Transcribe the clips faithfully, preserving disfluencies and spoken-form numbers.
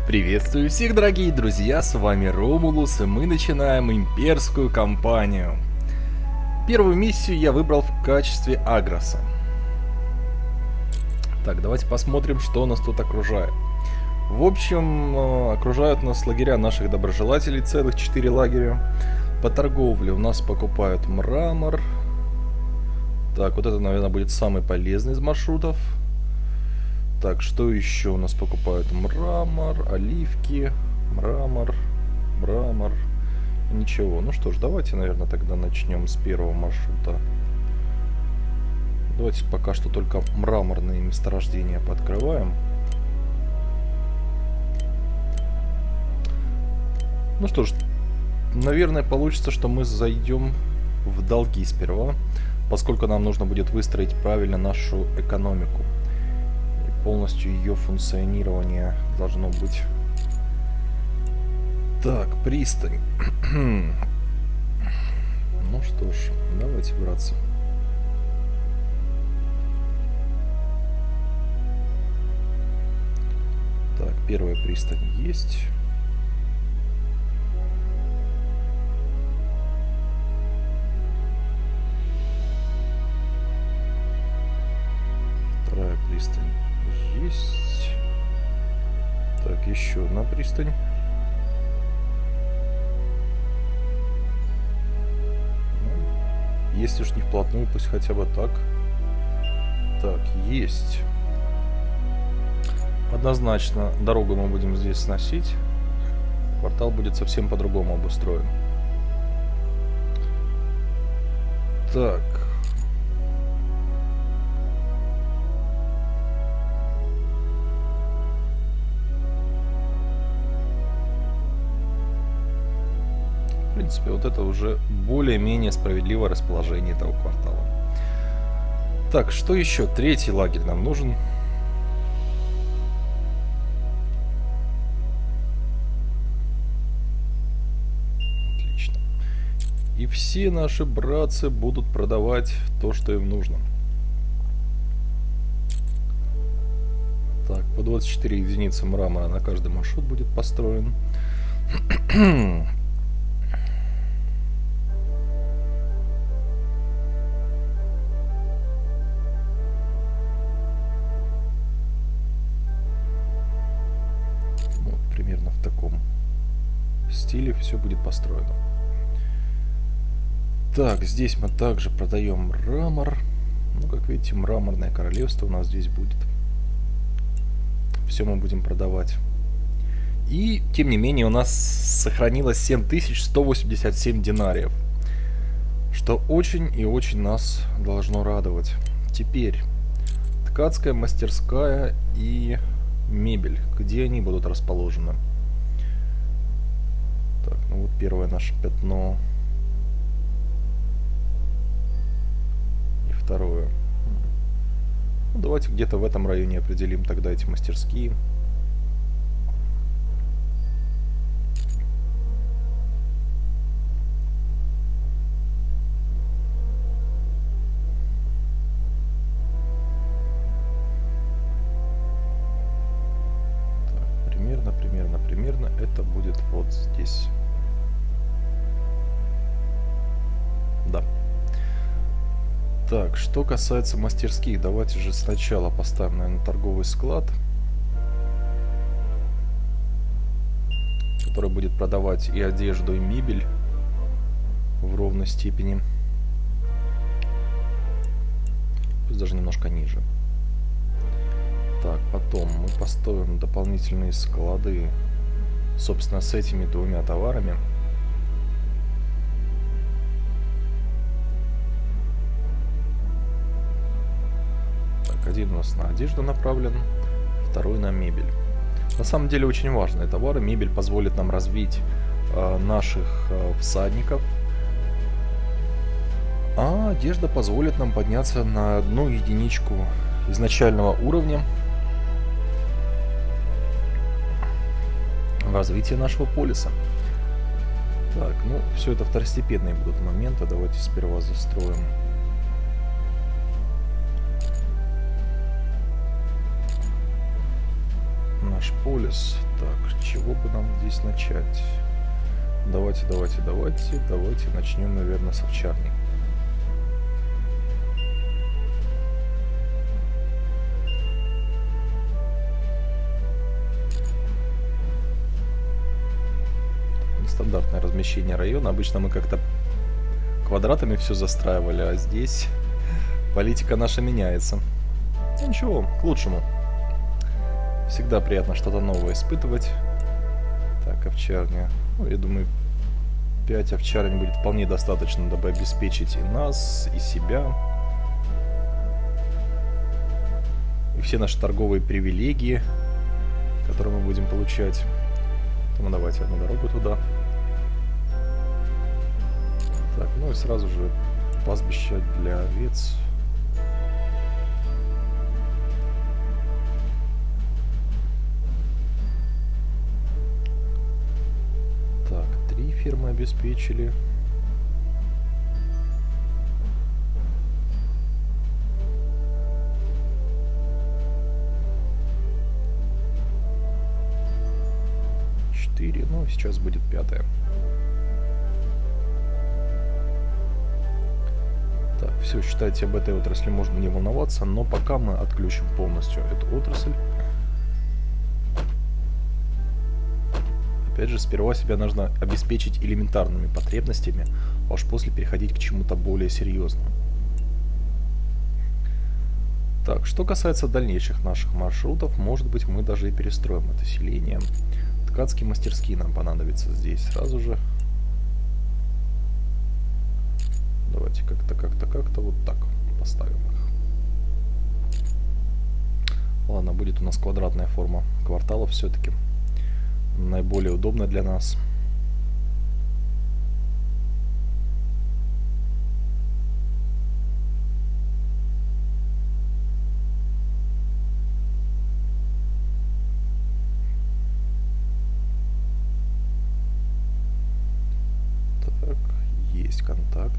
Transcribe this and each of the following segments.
Приветствую всех, дорогие друзья, с вами Ромулус, и мы начинаем имперскую кампанию. Первую миссию я выбрал в качестве Агроса. Так, давайте посмотрим, что нас тут окружает. В общем, окружают нас лагеря наших доброжелателей, целых четыре лагеря. По торговле у нас покупают мрамор. Так, вот это, наверное, будет самый полезный из маршрутов. Так, что еще у нас покупают? Мрамор, оливки, мрамор, мрамор. Ничего. Ну что ж, давайте, наверное, тогда начнем с первого маршрута. Давайте пока что только мраморные месторождения пооткрываем. Ну что ж, наверное, получится, что мы зайдем в долги сперва, поскольку нам нужно будет выстроить правильно нашу экономику. Полностью ее функционирование должно быть. Так, пристань. Ну что ж, давайте браться. Так, первая пристань есть. Вторая пристань есть. Так, еще одна пристань. Ну, если уж не вплотную, пусть хотя бы так. Так, есть. Однозначно дорогу мы будем здесь сносить. Квартал будет совсем по-другому обустроен. Так. В принципе, вот это уже более-менее справедливое расположение этого квартала. Так, что еще? Третий лагерь нам нужен. Отлично. И все наши братцы будут продавать то, что им нужно. Так, по двадцать четыре единицы мрамора на каждый маршрут будет построен. Примерно в таком стиле все будет построено. Так, здесь мы также продаем мрамор. Ну, как видите, мраморное королевство у нас здесь будет. Все мы будем продавать. И, тем не менее, у нас сохранилось семь тысяч сто восемьдесят семь динариев. Что очень и очень нас должно радовать. Теперь ткацкая мастерская и мебель. Где они будут расположены? Так, ну вот первое наше пятно. И второе. Ну, давайте где-то в этом районе определим тогда эти мастерские. Примерно, примерно, примерно это будет вот здесь. Да. Так, что касается мастерских, давайте же сначала поставим, наверное, торговый склад, который будет продавать и одежду, и мебель в ровной степени. Пусть даже немножко ниже. Так, потом мы поставим дополнительные склады, собственно, с этими двумя товарами. Так, один у нас на одежду направлен, второй на мебель. На самом деле очень важные товары. Мебель позволит нам развить э, наших э, всадников, а одежда позволит нам подняться на одну единичку изначального уровня развития нашего полиса. Так, ну, все это второстепенные будут моменты. Давайте сперва застроим наш Ашполис. Так, с чего бы нам здесь начать? Давайте, давайте, давайте, давайте начнем, наверное, с овчарни. Нестандартное размещение района. Обычно мы как-то квадратами все застраивали, а здесь политика наша меняется. Ну, ничего, к лучшему. Всегда приятно что-то новое испытывать. Так, овчарня. Ну, я думаю, пять овчарень будет вполне достаточно, дабы обеспечить и нас, и себя. И все наши торговые привилегии, которые мы будем получать. Ну, давайте одну дорогу туда. Так, ну и сразу же пастбище для овец. Так, три фермы обеспечили. Четыре, ну сейчас будет пятая. Так, все, считайте, об этой отрасли можно не волноваться, но пока мы отключим полностью эту отрасль. Опять же, сперва себя нужно обеспечить элементарными потребностями, а уж после переходить к чему-то более серьезному. Так, что касается дальнейших наших маршрутов, может быть, мы даже и перестроим это селение. Ткацкие мастерские нам понадобятся здесь сразу же. Давайте как-то, как-то, как-то вот так поставим их. Ладно, будет у нас квадратная форма кварталов все-таки. Наиболее удобно для нас. Так, есть контакт.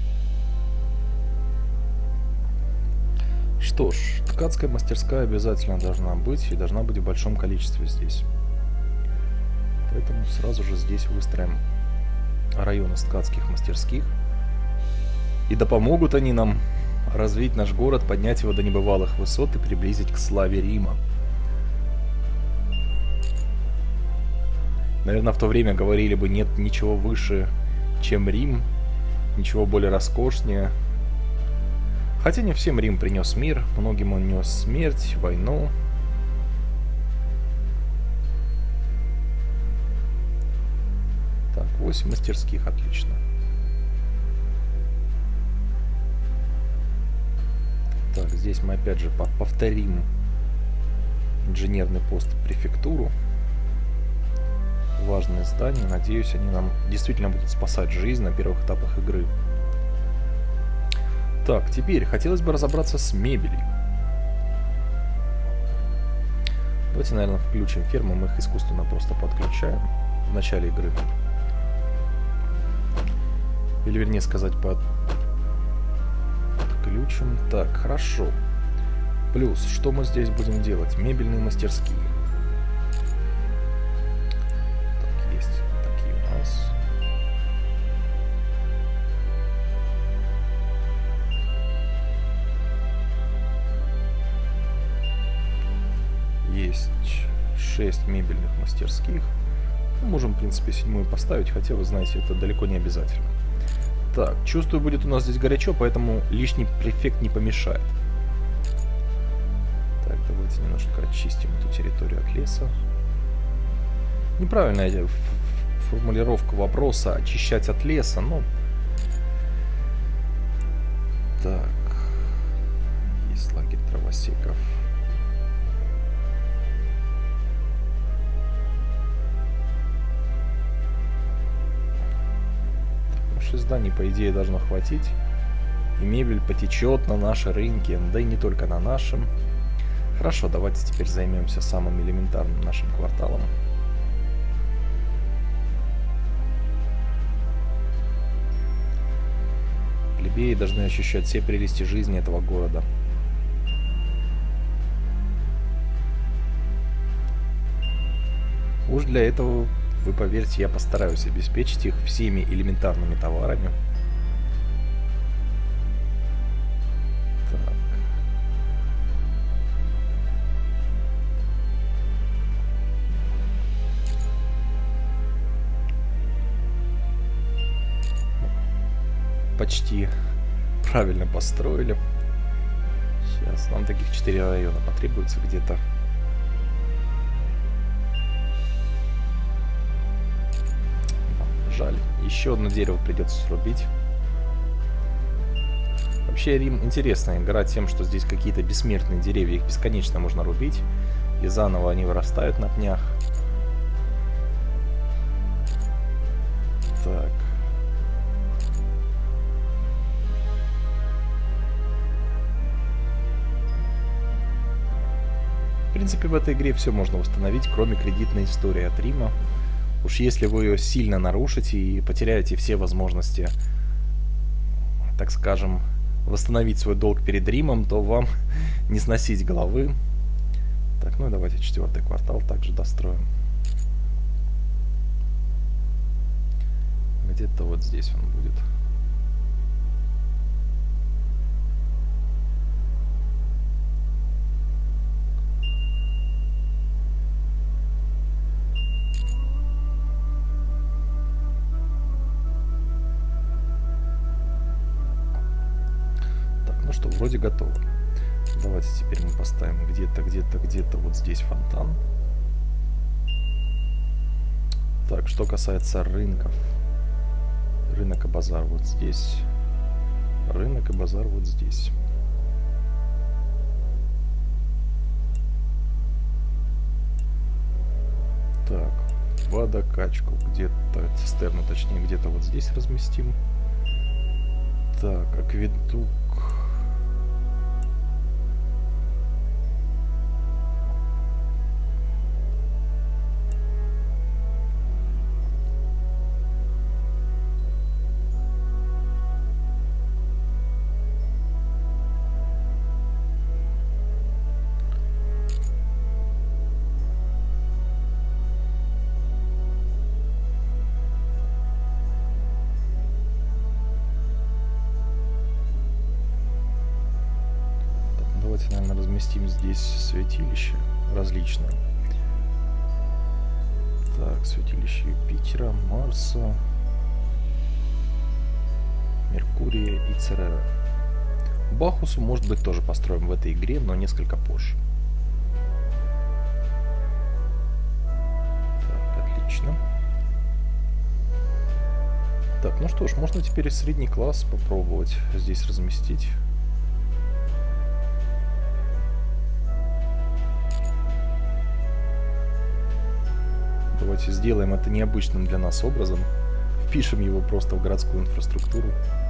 Что ж, ткацкая мастерская обязательно должна быть и должна быть в большом количестве здесь. Поэтому сразу же здесь выстроим район из ткацких мастерских. И да помогут они нам развить наш город, поднять его до небывалых высот и приблизить к славе Рима. Наверное, в то время говорили бы, нет ничего выше, чем Рим, ничего более роскошнее. Хотя не всем Рим принес мир, многим он нес смерть, войну. Так, восемь мастерских, отлично. Так, здесь мы опять же повторим инженерный пост префектуру. Важные здания, надеюсь, они нам действительно будут спасать жизнь на первых этапах игры. Так, теперь хотелось бы разобраться с мебелью. Давайте, наверное, включим фермы, мы их искусственно просто подключаем в начале игры. Или, вернее сказать, под... подключим. Так, хорошо. Плюс, что мы здесь будем делать? Мебельные мастерские. Так, есть такие у нас. Есть шесть мебельных мастерских. Мы можем, в принципе, седьмую поставить, хотя, вы знаете, это далеко не обязательно. Так, чувствую, будет у нас здесь горячо, поэтому лишний префект не помешает. Так, давайте немножко очистим эту территорию от леса. Неправильная формулировка вопроса очищать от леса, но... Так, есть лагерь травосеков. Зданий, по идее, должно хватить. И мебель потечет на наши рынки, да и не только на нашем. Хорошо, давайте теперь займемся самым элементарным нашим кварталом. Плебеи должны ощущать все прелести жизни этого города. Уж для этого, вы поверьте, я постараюсь обеспечить их всеми элементарными товарами. Так. Почти правильно построили. Сейчас нам таких четыре района потребуется где-то. Жаль. Еще одно дерево придется срубить. Вообще Рим интересная игра тем, что здесь какие-то бессмертные деревья, их бесконечно можно рубить. И заново они вырастают на пнях. Так. В принципе, в этой игре все можно восстановить, кроме кредитной истории от Рима. Уж если вы ее сильно нарушите и потеряете все возможности, так скажем, восстановить свой долг перед Римом, то вам не сносить головы. Так, ну и давайте четвертый квартал также достроим. Где-то вот здесь он будет. Ну что, вроде готово. Давайте теперь мы поставим где-то, где-то, где-то вот здесь фонтан. Так, что касается рынков. Рынок и базар вот здесь. Рынок и базар вот здесь. Так, водокачку где-то, цистерну точнее, где-то вот здесь разместим. Так, акведук. Наверное, разместим здесь святилище различные. Так, святилище Юпитера, Марса, Меркурия и Церера. Бахусу, может быть, тоже построим в этой игре, но несколько позже. Так, отлично. Так, ну что ж, можно теперь и средний класс попробовать здесь разместить. Давайте сделаем это необычным для нас образом. Впишем его просто в городскую инфраструктуру.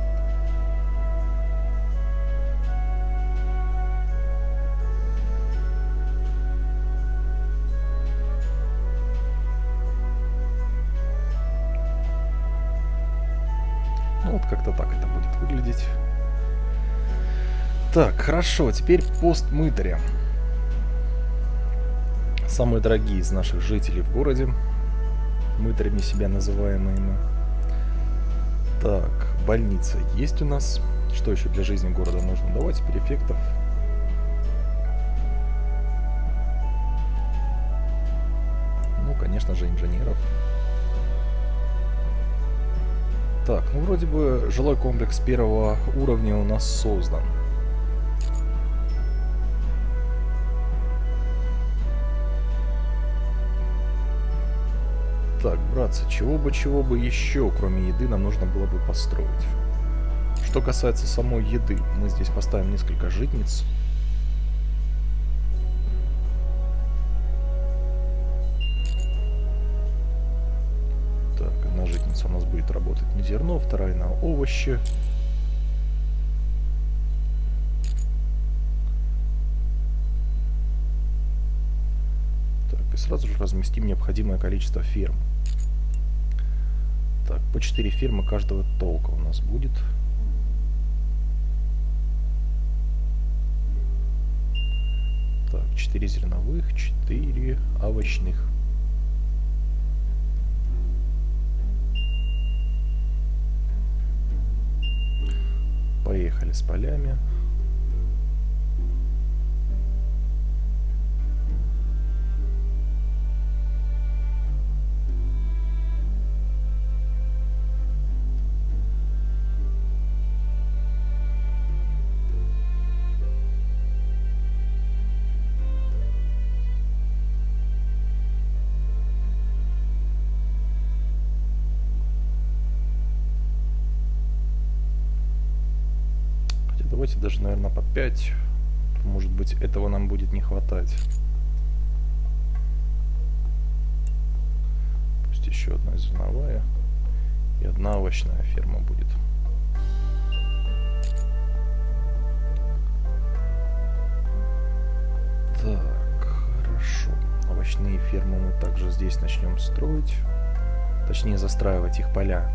Ну вот как-то так это будет выглядеть. Так, хорошо. Теперь пост мытаря. Самые дорогие из наших жителей в городе. Мытарями себя называемые мы. Так, больница есть у нас. Что еще для жизни города нужно? Давайте префектов. Ну, конечно же, инженеров. Так, ну вроде бы жилой комплекс первого уровня у нас создан. Так, братцы, чего бы, чего бы еще, кроме еды, нам нужно было бы построить. Что касается самой еды, мы здесь поставим несколько житниц. Так, одна житница у нас будет работать на зерно, вторая на овощи. Так, и сразу же разместим необходимое количество ферм. Так, по четыре фермы каждого толка у нас будет. Так, четыре зерновых, четыре овощных. Поехали с полями. Давайте даже, наверное, по пять. Может быть, этого нам будет не хватать. Пусть еще одна зерновая и одна овощная ферма будет. Так, хорошо. Овощные фермы мы также здесь начнем строить. Точнее, застраивать их поля.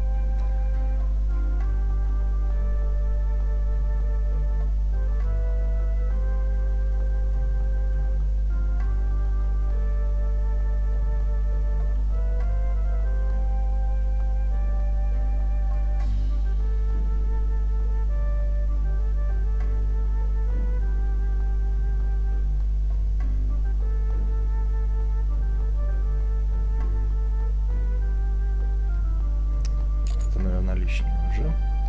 Лишнее уже.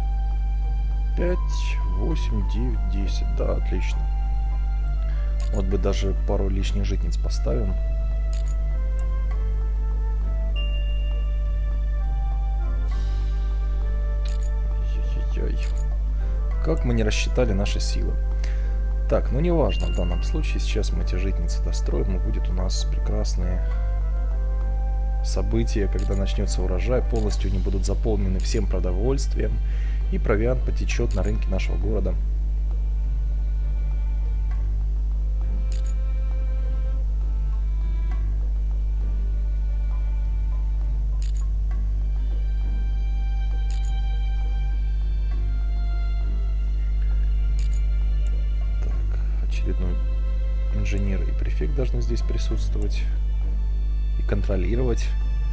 пять, восемь, девять, десять. Да, отлично. Вот бы даже пару лишних житниц поставим. Ой-ой-ой. Как мы не рассчитали наши силы. Так, ну неважно в данном случае. Сейчас мы эти житницы достроим, и будет у нас прекрасные события, когда начнется урожай, полностью они будут заполнены всем продовольствием, и провиант потечет на рынке нашего города. Так, очередной инженер и префект должны здесь присутствовать и контролировать.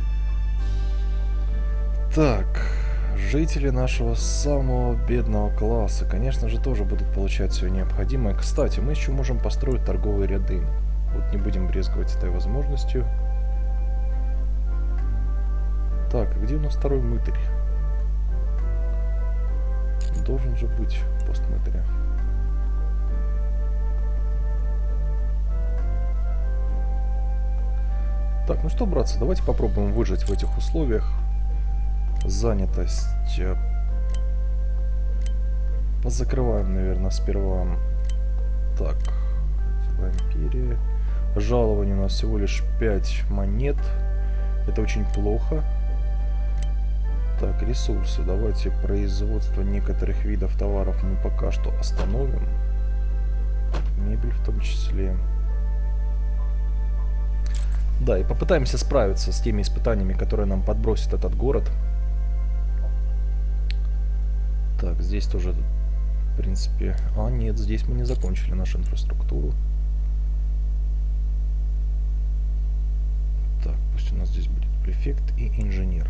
Так, жители нашего самого бедного класса, конечно же, тоже будут получать все необходимое. Кстати, мы еще можем построить торговые ряды. Вот не будем брезговать этой возможностью. Так, а где у нас второй мытарь? Должен же быть пост мытаря. Так, ну что, братцы, давайте попробуем выжить в этих условиях. Занятость. Позакрываем, наверное, сперва. Так, империя. Жалование у нас всего лишь пять монет. Это очень плохо. Так, ресурсы. Давайте производство некоторых видов товаров мы пока что остановим. Мебель в том числе. Да, и попытаемся справиться с теми испытаниями, которые нам подбросит этот город. Так, здесь тоже, в принципе... А, нет, здесь мы не закончили нашу инфраструктуру. Так, пусть у нас здесь будет префект и инженер.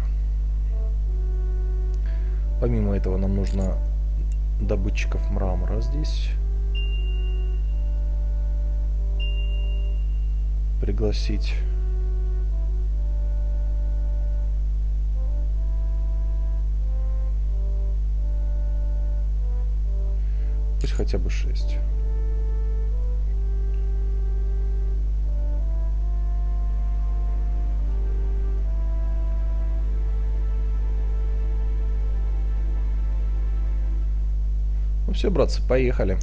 Помимо этого нам нужно добытчиков мрамора здесь пригласить. Пусть хотя бы шесть. Ну все, братцы, поехали.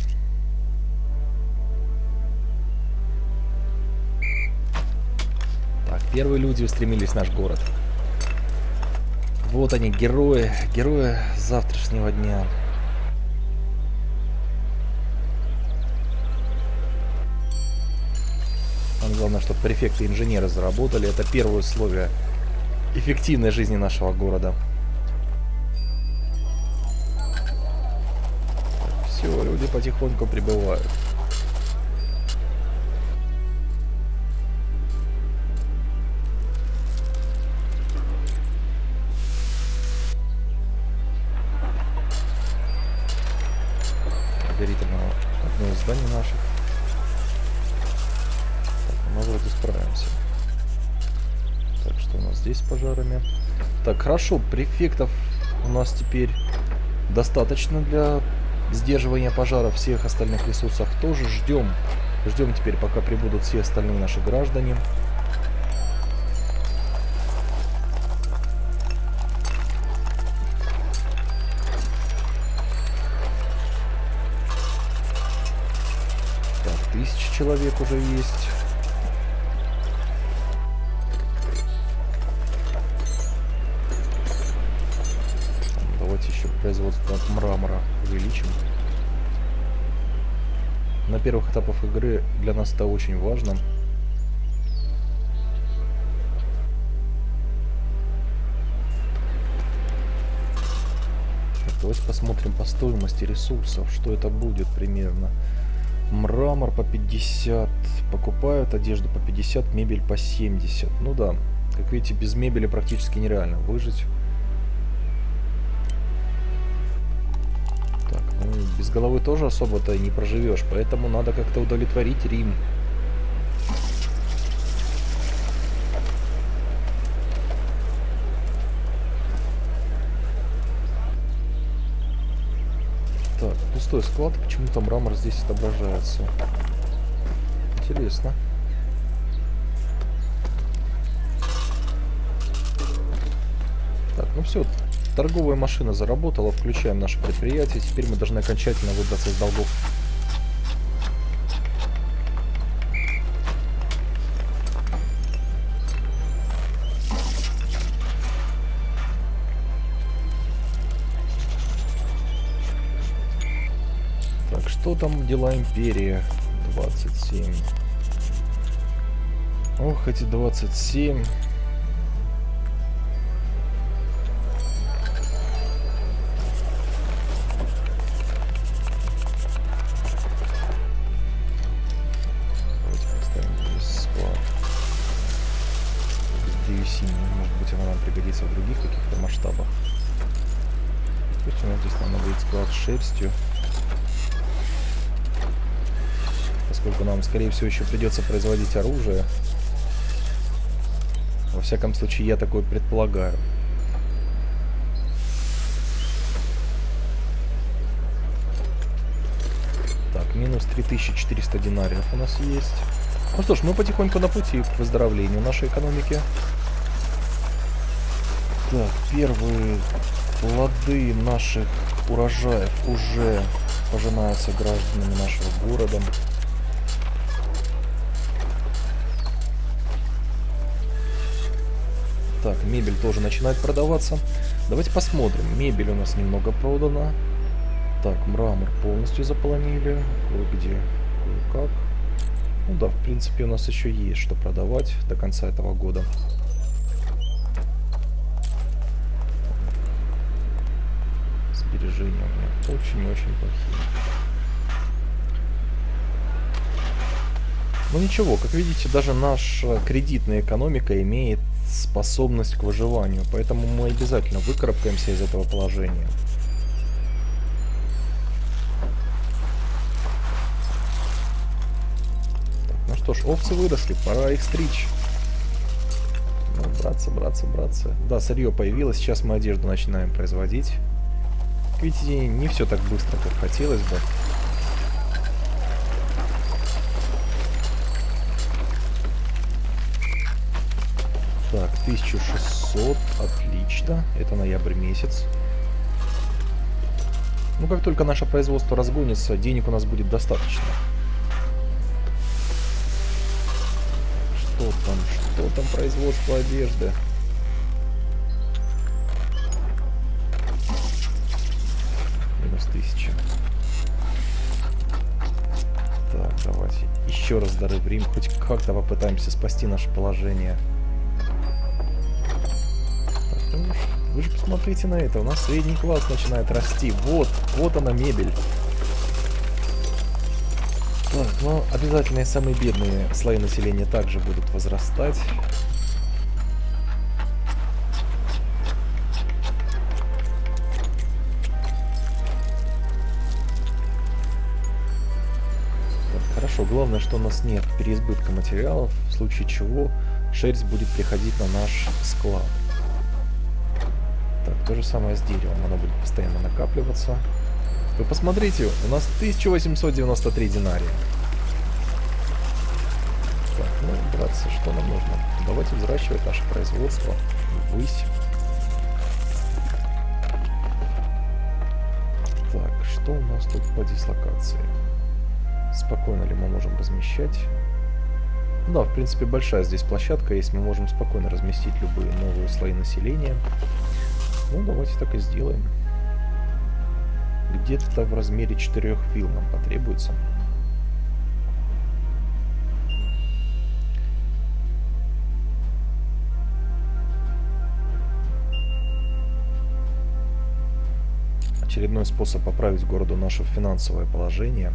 Так, первые люди устремились в наш город. Вот они, герои, герои завтрашнего дня. Главное, чтобы префекты и инженеры заработали. Это первое условие эффективной жизни нашего города. Все, люди потихоньку прибывают. Что у нас здесь с пожарами? Так, хорошо, префектов у нас теперь достаточно для сдерживания пожаров. Всех остальных ресурсов тоже ждем. Ждем теперь, пока прибудут все остальные наши граждане. Так, тысяча человек уже есть. Давайте еще производство мрамора увеличим. На первых этапах игры для нас это очень важно. Так, давайте посмотрим по стоимости ресурсов, что это будет примерно. Мрамор по пятьдесят, покупают одежду по пятьдесят, мебель по семьдесят. Ну да, как видите, без мебели практически нереально выжить. Так, ну без головы тоже особо-то не проживешь, поэтому надо как-то удовлетворить Рим. Так, пустой склад, почему-то мрамор здесь отображается. Интересно. Так, ну все, торговая машина заработала, включаем наше предприятие, теперь мы должны окончательно выбраться из долгов. Что там дела империи? двадцать семь. Ох, эти двадцать семь. Давайте поставим здесь склад. Здесь, может быть, она нам пригодится в других каких-то масштабах. Пусть у нас здесь нам надо склад с шерстью. Поскольку нам, скорее всего, еще придется производить оружие. Во всяком случае, я такое предполагаю. Так, минус три тысячи четыреста динариев у нас есть. Ну что ж, мы потихоньку на пути к выздоровлению нашей экономики. Так, первые плоды наших урожаев уже пожинаются гражданами нашего города. Так, мебель тоже начинает продаваться. Давайте посмотрим. Мебель у нас немного продана. Так, мрамор полностью заполонили. Кое-где, кое-как. Ну да, в принципе, у нас еще есть что продавать до конца этого года. Сбережения у меня очень-очень плохие. Ну ничего, как видите, даже наша кредитная экономика имеет способность к выживанию, поэтому мы обязательно выкарабкаемся из этого положения. Так, ну что ж, овцы выросли, пора их стричь. Ну, братцы, братцы, братцы. Да, сырье появилось, сейчас мы одежду начинаем производить. Как видите, не все так быстро, как хотелось бы. Так, тысяча шестьсот, отлично, это ноябрь месяц. Ну, как только наше производство разгонится, денег у нас будет достаточно. Что там, что там производство одежды? Минус тысяча. Так, давайте еще раз дары в Рим, хоть как-то попытаемся спасти наше положение. Вы же посмотрите на это, у нас средний класс начинает расти. Вот, вот она мебель. Так, ну обязательно и самые бедные слои населения также будут возрастать. Так, хорошо, главное, что у нас нет переизбытка материалов, в случае чего шерсть будет приходить на наш склад. Так, то же самое с деревом. Оно будет постоянно накапливаться. Вы посмотрите, у нас тысяча восемьсот девяносто три динария. Так, ну, братцы, что нам нужно? Давайте взращивать наше производство ввысь. Так, что у нас тут по дислокации? Спокойно ли мы можем размещать? Да, в принципе, большая здесь площадка есть. Мы можем спокойно разместить любые новые слои населения. Ну, давайте так и сделаем. Где-то в размере четырёх вилл нам потребуется. Очередной способ поправить городу наше финансовое положение.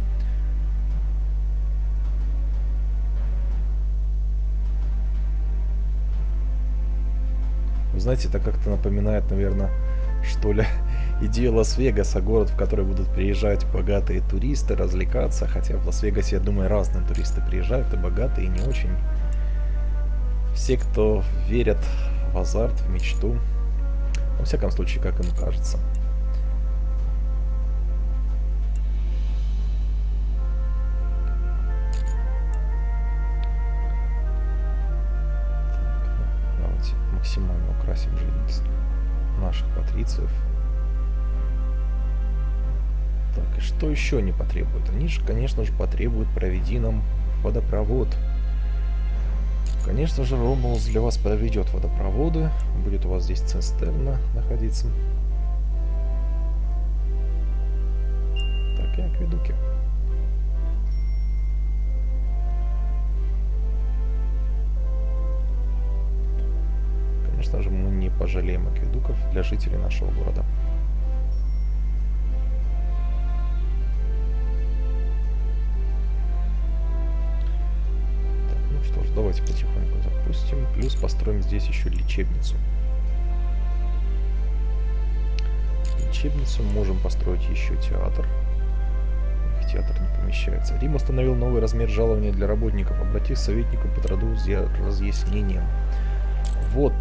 Вы знаете, это как-то напоминает, наверное, что ли, идею Лас-Вегаса, город, в который будут приезжать богатые туристы, развлекаться. Хотя в Лас-Вегасе, я думаю, разные туристы приезжают, и богатые, и не очень. Все, кто верят в азарт, в мечту. Во всяком случае, как им кажется. Максимально украсим жизнь наших патрициев. Так, и что еще не потребуют? Они же, конечно же, потребуют проведи нам водопровод. Конечно же, Ромулус для вас проведет водопроводы. Будет у вас здесь цистерна находиться. Так, и акведуки. Конечно же, мы не пожалеем акведуков для жителей нашего города. Так, ну что ж, давайте потихоньку запустим. Плюс построим здесь еще лечебницу. Лечебницу, можем построить еще театр. Их театр не помещается. Рим установил новый размер жалования для работников. Обратись к советнику по труду с разъяснением. Вот.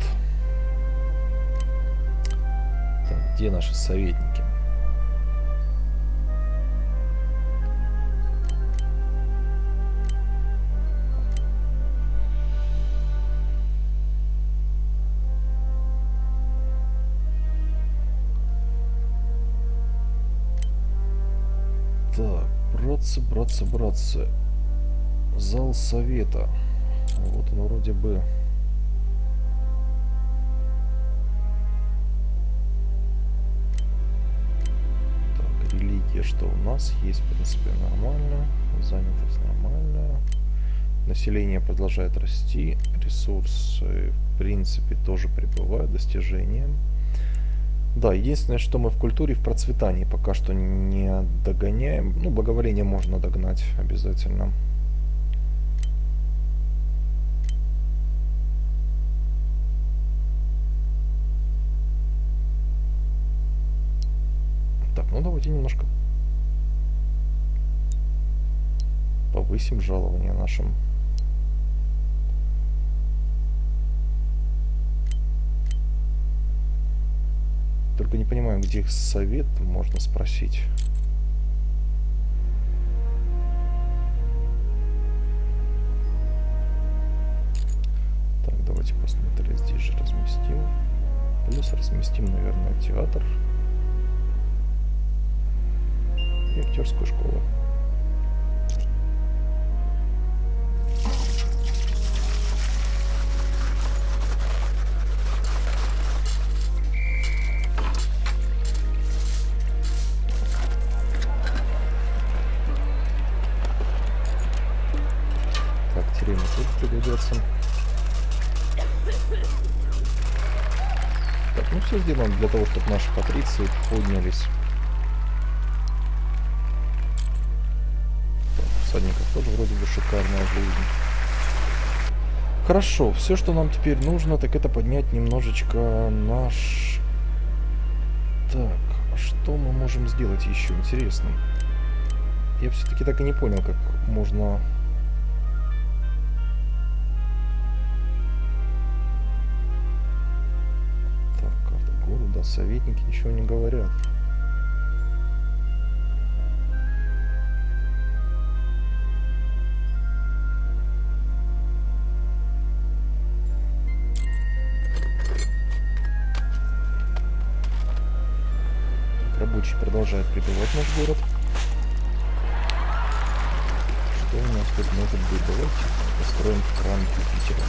Где наши советники? Так, братцы, братцы, братцы. Зал совета. Вот он вроде бы... Что у нас есть, в принципе, нормально. Занятость нормальная. Население продолжает расти. Ресурсы, в принципе, тоже прибывают. Достижения. Да, единственное, что мы в культуре, в процветании пока что не догоняем. Ну, благоволение можно догнать обязательно. Так, ну давайте немножко повысим жалование нашим. Только не понимаю, где их совет можно спросить. Так, давайте посмотрим, здесь же разместим. Плюс разместим, наверное, театр и актерскую школу. Тут пригодятся. Так, ну все сделаем для того, чтобы наши патриции поднялись. Так, у всадников тоже вроде бы шикарная жизнь. Хорошо, все, что нам теперь нужно, так это поднять немножечко наш... Так, а что мы можем сделать еще? Интересно. Я все-таки так и не понял, как можно... Да, советники ничего не говорят. Рабочие продолжают прибывать в наш город. Что у нас тут может быть? Давайте построим храм Юпитера.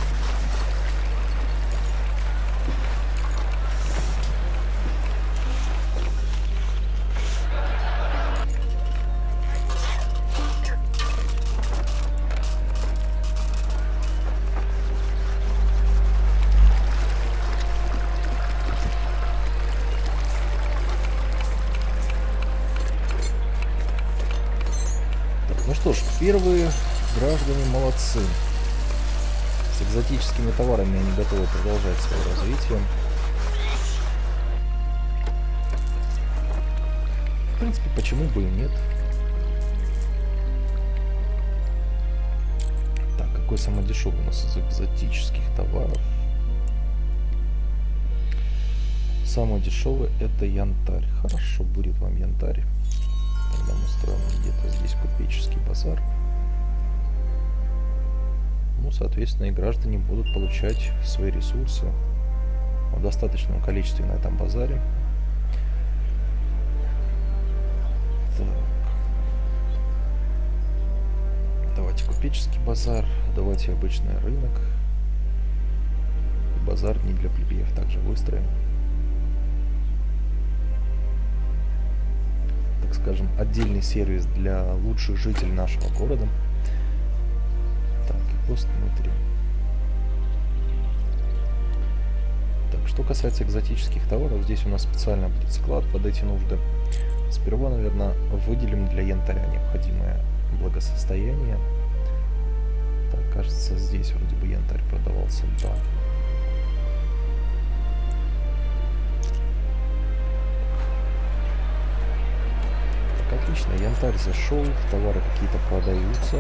Ну что ж, первые граждане молодцы. С экзотическими товарами они готовы продолжать свое развитие. В принципе, почему бы и нет. Так, какой самый дешевый у нас из экзотических товаров? Самый дешевый это янтарь. Хорошо, будет вам янтарь. Тогда мы строим где-то здесь купеческий базар. Ну, соответственно, и граждане будут получать свои ресурсы в достаточном количестве на этом базаре. Так. Давайте купеческий базар, давайте обычный рынок. И базар не для плебеев также выстроим. Скажем, отдельный сервис для лучших жителей нашего города. Так, и пост внутри. Так, что касается экзотических товаров, здесь у нас специально будет склад под эти нужды. Сперва, наверное, выделим для янтаря необходимое благосостояние. Так, кажется, здесь вроде бы янтарь продавался, да. Отлично, янтарь зашел, товары какие-то продаются.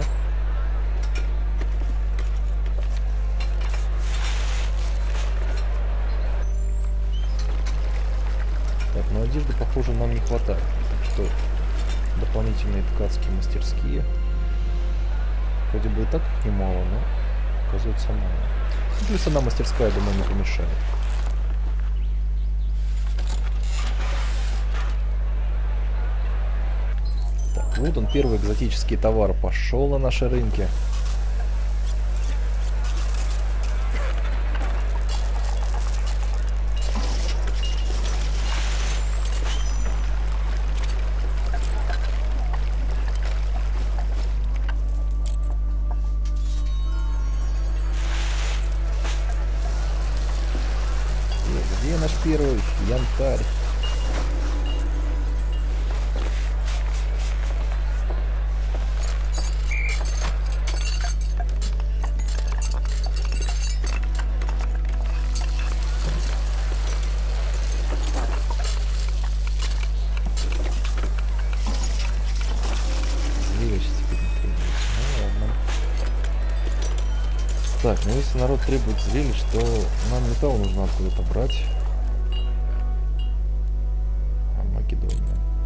Так, но одежды, похоже, нам не хватает. Так что дополнительные ткацкие мастерские. Вроде бы и так их немало, но оказывается мало. Ну, плюс одна мастерская, думаю, не помешает. Вот он, первый экзотический товар пошел на наши рынки. И где наш первый янтарь? Так, ну если народ требует зрелищ, то нам металл нужно откуда-то брать. А Македония.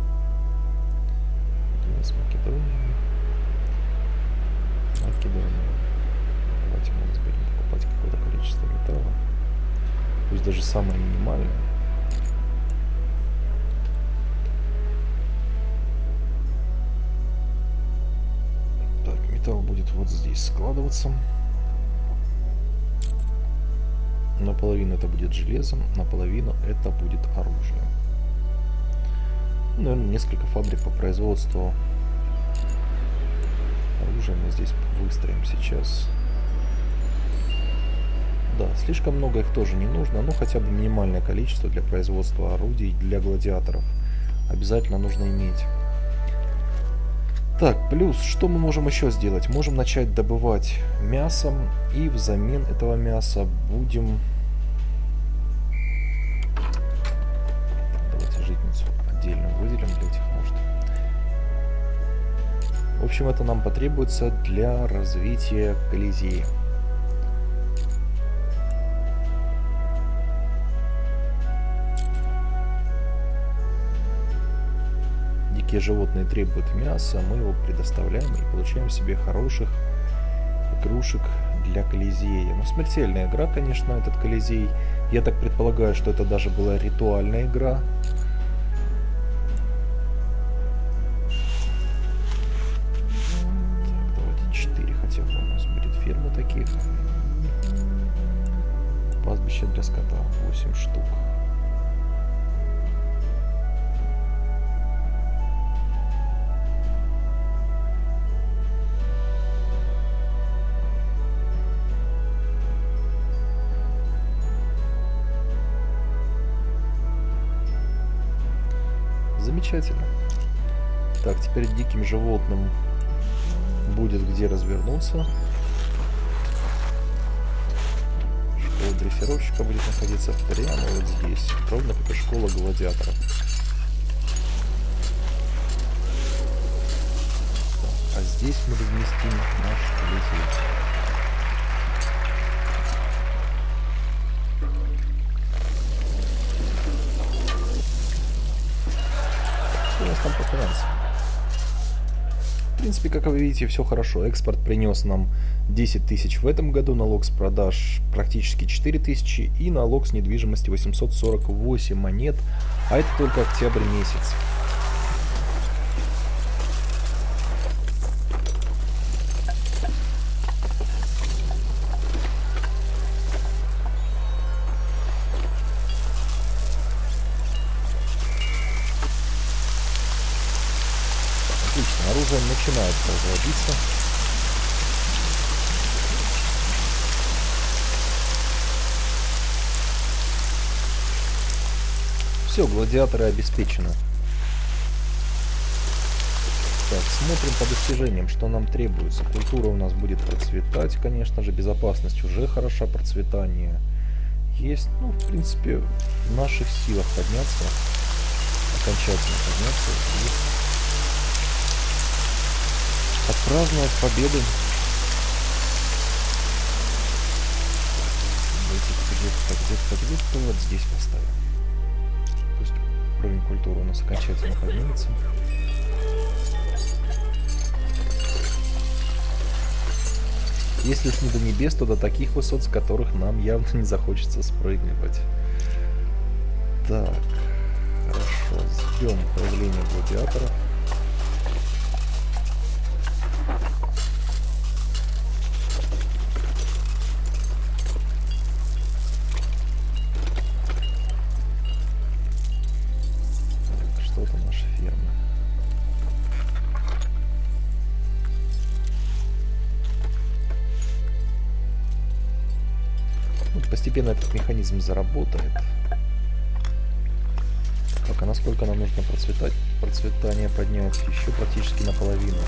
Где у нас Македония? Македония. Давайте мы будем покупать какое-то количество металла. Пусть даже самое минимальное. Так, металл будет вот здесь складываться. Наполовину это будет железом, наполовину это будет оружие. Ну, наверное, несколько фабрик по производству оружия мы здесь выстроим сейчас. Да, слишком много их тоже не нужно, но хотя бы минимальное количество для производства орудий для гладиаторов обязательно нужно иметь. Так, плюс, что мы можем еще сделать? Можем начать добывать мясо, и взамен этого мяса будем... Давайте житницу отдельно выделим для этих нужд. В общем, это нам потребуется для развития Колизея. дикие животные требуют мяса, мы его предоставляем и получаем себе хороших игрушек для Колизея. Ну, смертельная игра, конечно, этот Колизей. Я так предполагаю, что это даже была ритуальная игра. Так, давайте четыре хотя бы у нас будет фермы таких. Пастбище для скота восемь штук. Замечательно. Так, теперь диким животным будет где развернуться. Школа дрессировщика будет находиться прямо вот здесь, ровно как и школа гладиаторов. Так, а здесь мы разместим наш Колизей. Там по финансам. В принципе, как вы видите, все хорошо. Экспорт принес нам десять тысяч в этом году, налог с продаж практически четыре тысячи и налог с недвижимости восемьсот сорок восемь монет, а это только октябрь месяц. Оружие начинает производиться. Все, гладиаторы обеспечены. Так, смотрим по достижениям, что нам требуется. Культура у нас будет процветать, конечно же. Безопасность уже хороша, процветание есть. Ну, в принципе, в наших силах подняться, окончательно подняться и отпраздновать победу. Где-то, где-то, где-то вот здесь поставим. Пусть уровень культуры у нас окончательно поднимется. Если уж не до небес, то до таких высот, с которых нам явно не захочется спрыгивать. Так, хорошо, ждем появления гладиаторов. Постепенно этот механизм заработает. Так, а насколько нам нужно процветать? Процветание поднять еще практически наполовину.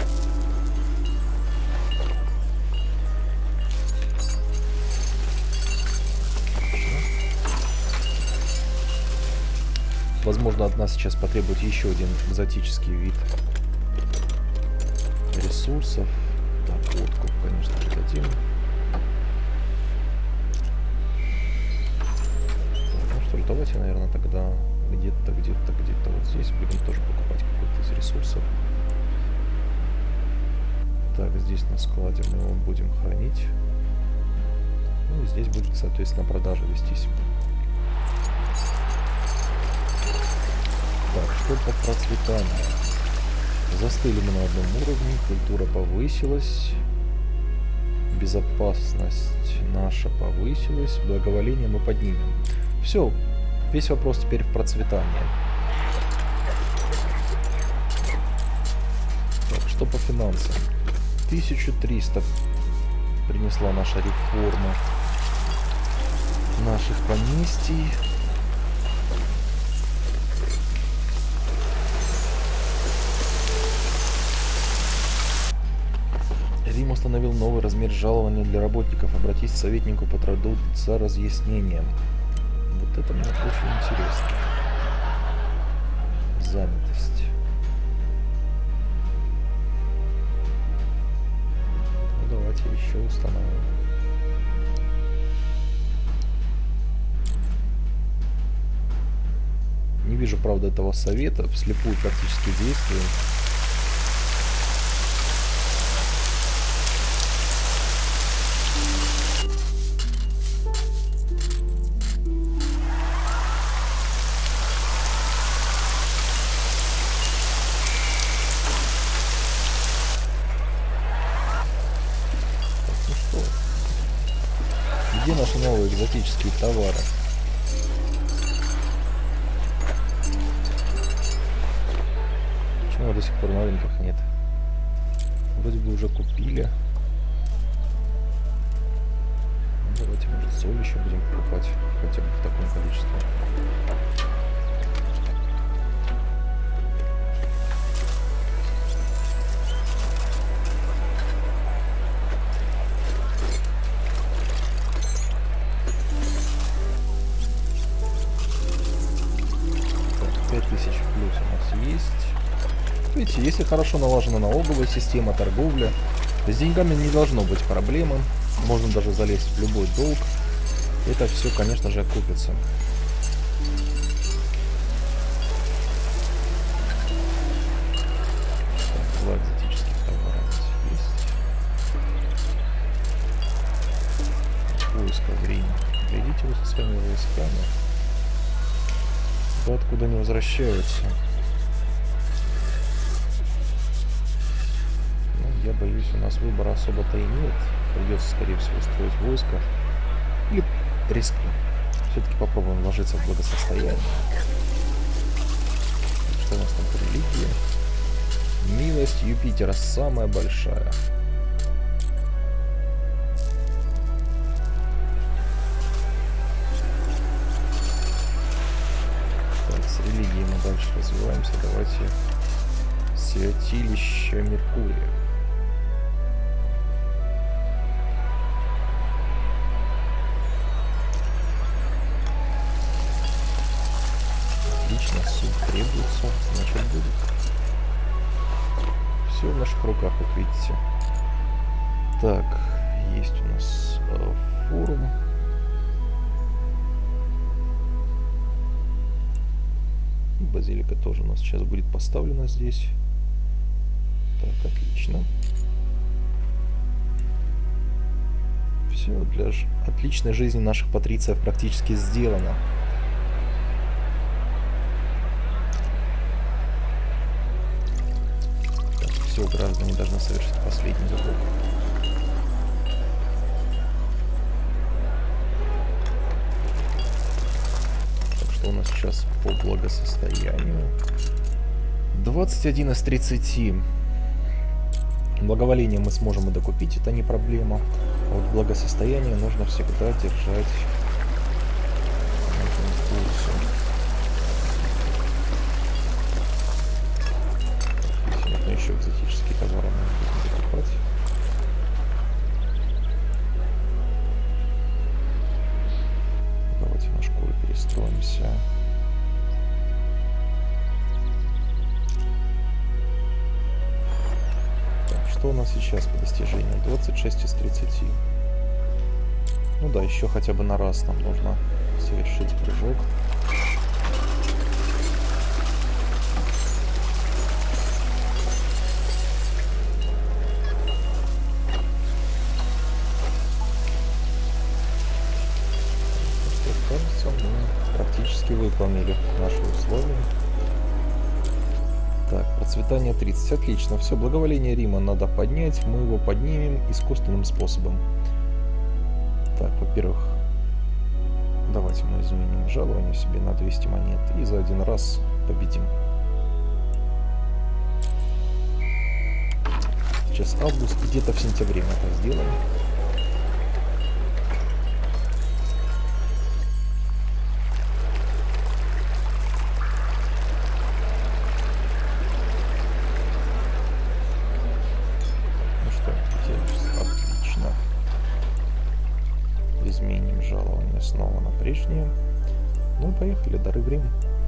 Возможно, от нас сейчас потребует еще один экзотический вид ресурсов. Так, откуп, конечно же, дадим. Давайте, наверное, тогда где-то, где-то, где-то вот здесь будем тоже покупать какой-то из ресурсов. Так, здесь на складе мы его будем хранить. Ну и здесь будет, соответственно, продажа вестись. Так, что по процветанию? Застыли мы на одном уровне, культура повысилась, безопасность наша повысилась, благоволение мы поднимем. Все. Весь вопрос теперь в процветании. Так, что по финансам? тысяча триста принесла наша реформа наших поместий. Рим установил новый размер жалования для работников. Обратись к советнику по труду за разъяснением. Вот это мне очень интересно. Занятость. Ну, давайте еще установим. Не вижу, правда, этого совета. Вслепую практически действуем. Где наши новые экзотические товары? Почему до сих пор на рынках нет? Вроде бы уже купили. Ну, давайте, может, соль еще будем покупать. Хотя бы в таком количестве. пять тысяч в плюс у нас есть. Видите, если хорошо налажена налоговая система, торговля, с деньгами не должно быть проблемы. Можно даже залезть в любой долг. Это все, конечно же, окупится. Так, два экзотических товара у нас есть. Войско в Риме. Глядите вы со своими войсками. То откуда они возвращаются. Ну, я боюсь, у нас выбора особо-то и нет. Придется, скорее всего, строить войско. Или рискнуть. Все-таки попробуем вложиться в благосостояние. Что у нас там по религии? Милость Юпитера самая большая. Религии мы дальше развиваемся. Давайте святилище Меркурия. Отлично, суд требуется, значит будет. Все в наших руках, как видите. Так, есть у нас э, форум. Базилика тоже у нас сейчас будет поставлена здесь. Так, отлично. Все для ж... отличной жизни наших патрициев практически сделано. Так, все, граждане должны совершить последний залог. Что у нас сейчас по благосостоянию? двадцать один из тридцати. Благоволение мы сможем и докупить, это не проблема. А вот благосостояние нужно всегда держать в курсе. Можно еще экзотические товары мы будем покупать. Давайте на школу перестроимся. Так, что у нас сейчас по достижению? двадцать шесть из тридцати. Ну да, еще хотя бы на раз нам нужно совершить прыжок. Практически выполнили наши условия. Так, процветание тридцать. Отлично. Все, благоволение Рима надо поднять. Мы его поднимем искусственным способом. Так, во-первых, давайте мы изменим жалование себе на двести монет. И за один раз победим. Сейчас август, где-то в сентябре мы это сделаем. Изменим жалование снова на прежнее. Ну, поехали, дары в Рим.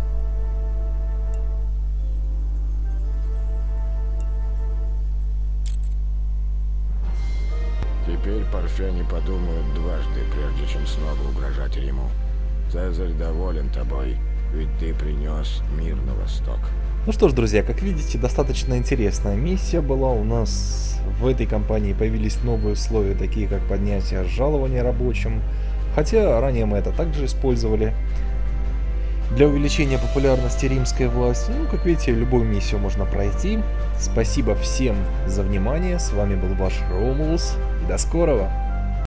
Теперь парфяне подумают дважды, прежде чем снова угрожать Риму. Цезарь доволен тобой. ведь ты принес мир на восток. Ну что ж, друзья, как видите, достаточно интересная миссия была. У нас в этой кампании появились новые условия, такие как поднятие жалования рабочим. Хотя ранее мы это также использовали для увеличения популярности римской власти. Ну, как видите, любую миссию можно пройти. Спасибо всем за внимание. С вами был ваш Ромулус. И до скорого!